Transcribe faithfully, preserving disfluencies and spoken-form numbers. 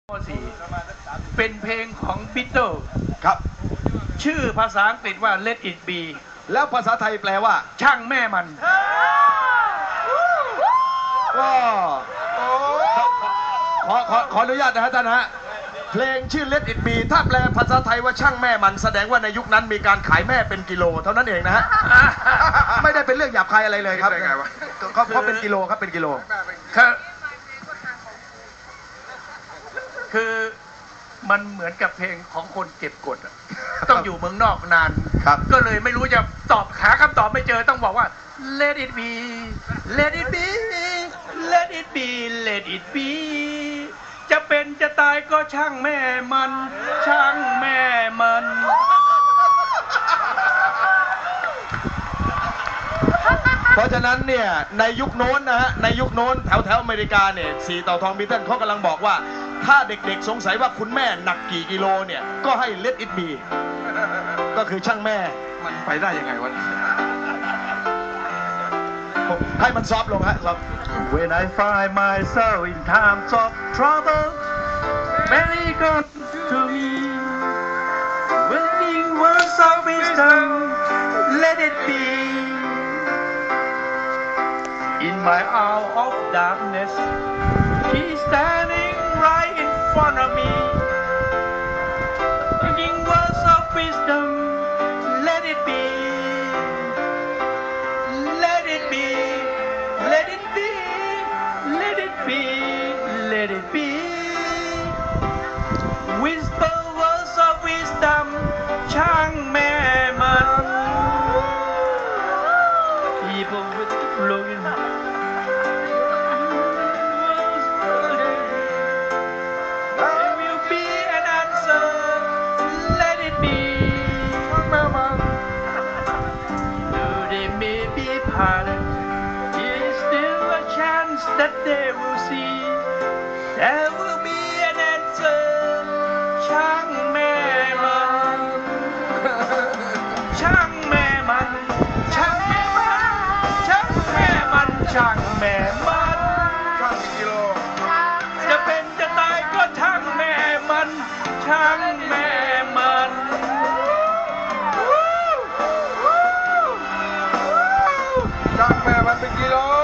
สี่เป็นเพลงของบิทเทิลครับชื่อภาษาอังกฤษว่า Let It Be แล้วภาษาไทยแปลว่าช่างแม่มันก็ขอขอขออนุญาตนะฮะท่านฮะเพลงชื่อ Let It Be ถ้าแปลภาษาไทยว่าช่างแม่มันแสดงว่าในยุคนั้นมีการขายแม่เป็นกิโลเท่านั้นเองนะฮะไม่ได้เป็นเรื่องหยาบคายอะไรเลยครับก็เพราะเป็นกิโลครับเป็นกิโลคือคือมันเหมือนกับเพลงของคนเก็บกดต้องอยู่เมืองนอกนานก็เลยไม่รู้จะตอบหาคำตอบไม่เจอต้องบอกว่า Let it be Let it be Let it be Let it be จะเป็นจะตายก็ช่างแม่มันช่างแม่มันเพราะฉะนั้นเนี่ยในยุคโน้นนะฮะในยุคโน้นแถวแถวอเมริกาเนี่ยสีเต่าทองบิทเทิลเขากำลังบอกว่าถ้าเด็กๆสงสัยว่าคุณแม่หนักกี่กิโลเนี่ยก็ให้ Let it be ก็คือช่างแม่มันไปได้ยังไงวะให้มันซอฟลงฮะ When I find myself in times of trouble many come to me waiting words of wisdom let it be in my hour of darkness she's standing right in front of me speaking words of wisdom let it be let it be let it be let it be let it be whisper words of wisdom ช่างแม่มัน people with the flowing there will be an answer let it be though they may be parted there's still a chance that they will see there will be an answer ช่างแม่มันช่างแม่มันช่างแม่มันช่างแม่มันช่างแม่มันช่างกี่กิโลจะเป็นจะตายก็ช่างแม่มันช่างแม่มันช่างแม่มันเป็นกิโล